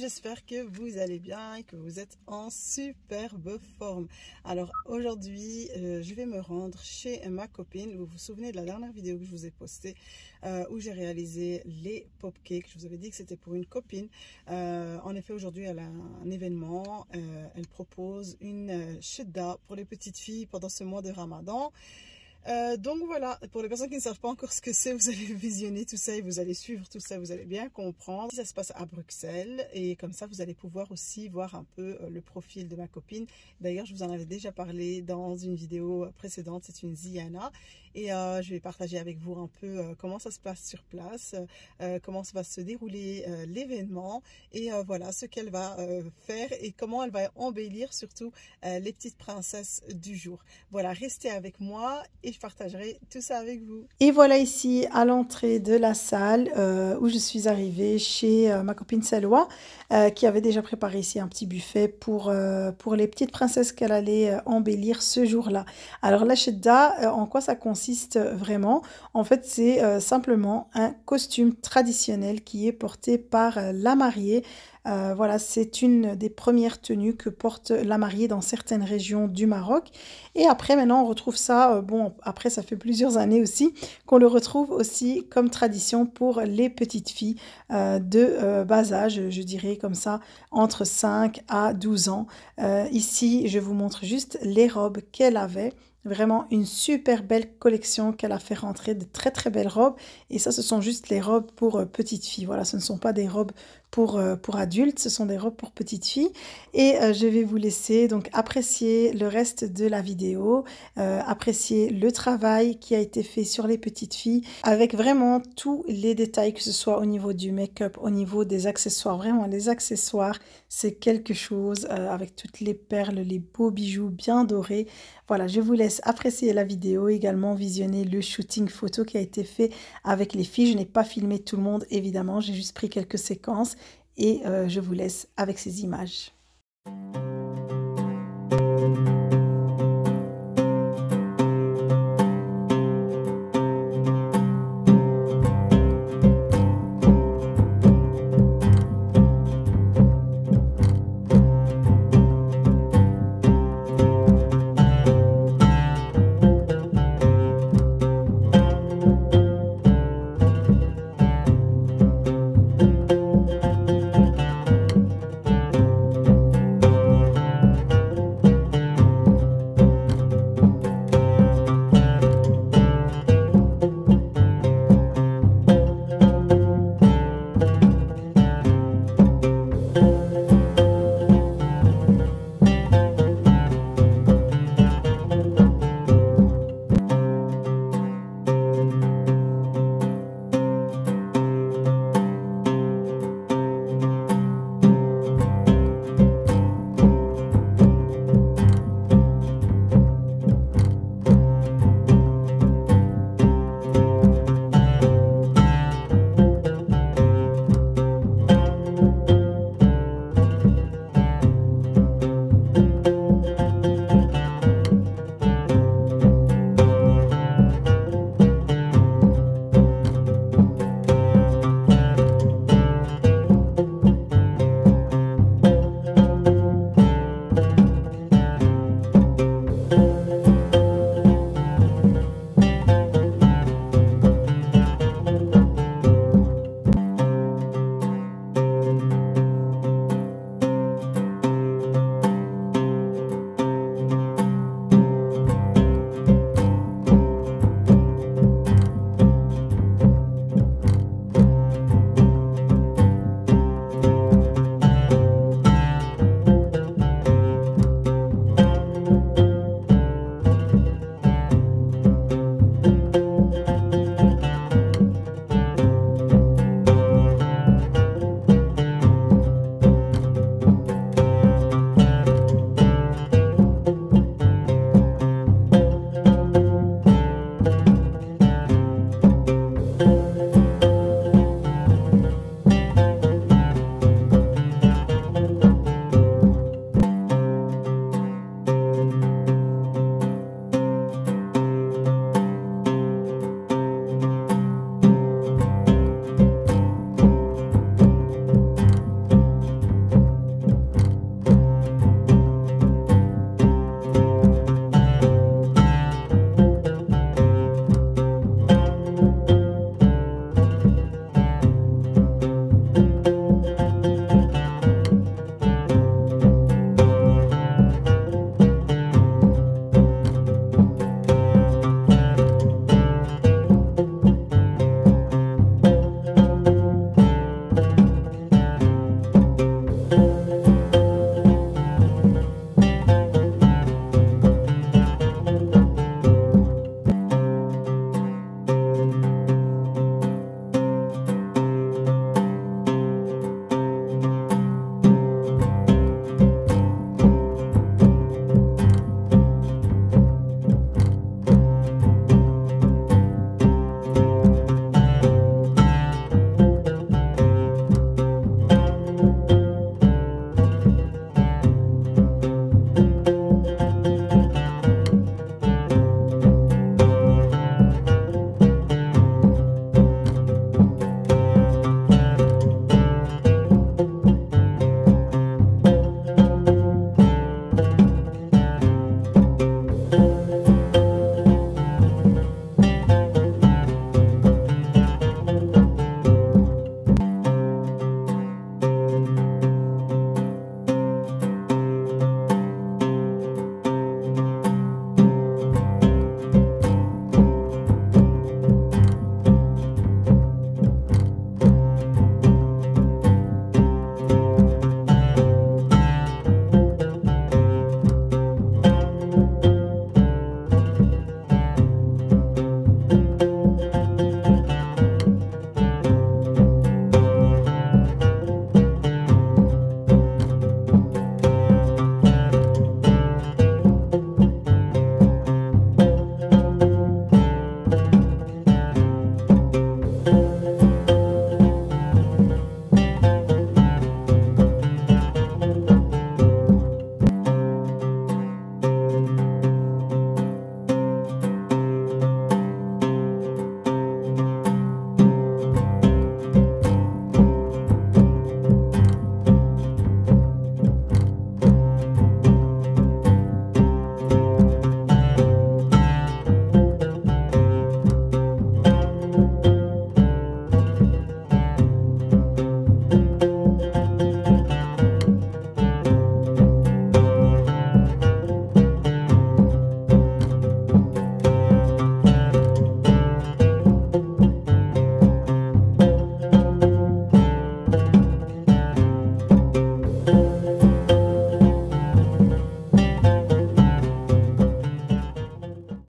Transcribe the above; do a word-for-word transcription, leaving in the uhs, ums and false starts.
j'espère que vous allez bien et que vous êtes en superbe forme. Alors aujourd'hui, euh, je vais me rendre chez ma copine. Vous vous souvenez de la dernière vidéo que je vous ai postée euh, où j'ai réalisé les pop-cakes. Je vous avais dit que c'était pour une copine. Euh, en effet, aujourd'hui, elle a un événement. Euh, elle propose une chedda pour les petites filles pendant ce mois de Ramadan. Euh, donc voilà, pour les personnes qui ne savent pas encore ce que c'est, vous allez visionner tout ça et vous allez suivre tout ça, vous allez bien comprendre. Ça se passe à Bruxelles et comme ça vous allez pouvoir aussi voir un peu le profil de ma copine. D'ailleurs je vous en avais déjà parlé dans une vidéo précédente, c'est une Ziana et euh, je vais partager avec vous un peu euh, comment ça se passe sur place, euh, comment ça va se dérouler euh, l'événement et euh, voilà ce qu'elle va euh, faire et comment elle va embellir surtout euh, les petites princesses du jour. Voilà, restez avec moi et je partagerai tout ça avec vous. Et voilà ici à l'entrée de la salle euh, où je suis arrivée chez euh, ma copine Selwa euh, qui avait déjà préparé ici un petit buffet pour, euh, pour les petites princesses qu'elle allait euh, embellir ce jour-là. Alors la chedda, euh, en quoi ça consiste vraiment? En fait c'est euh, simplement un costume traditionnel qui est porté par euh, la mariée. Euh, voilà, c'est une des premières tenues que porte la mariée dans certaines régions du Maroc. Et après, maintenant, on retrouve ça, euh, bon, après, ça fait plusieurs années aussi, qu'on le retrouve aussi comme tradition pour les petites filles euh, de euh, bas âge, je dirais comme ça, entre cinq à douze ans. Euh, ici, je vous montre juste les robes qu'elle avait. Vraiment une super belle collection qu'elle a fait rentrer, de très très belles robes. Et ça, ce sont juste les robes pour euh, petites filles. Voilà, ce ne sont pas des robes pour, euh, pour adultes, ce sont des robes pour petites filles. Et euh, je vais vous laisser donc apprécier le reste de la vidéo, euh, apprécier le travail qui a été fait sur les petites filles, avec vraiment tous les détails, que ce soit au niveau du make-up, au niveau des accessoires. Vraiment, les accessoires, c'est quelque chose, euh, avec toutes les perles, les beaux bijoux bien dorés. Voilà, je vous laisse apprécier la vidéo, également visionner le shooting photo qui a été fait avec les filles. Je n'ai pas filmé tout le monde, évidemment, j'ai juste pris quelques séquences et euh, je vous laisse avec ces images.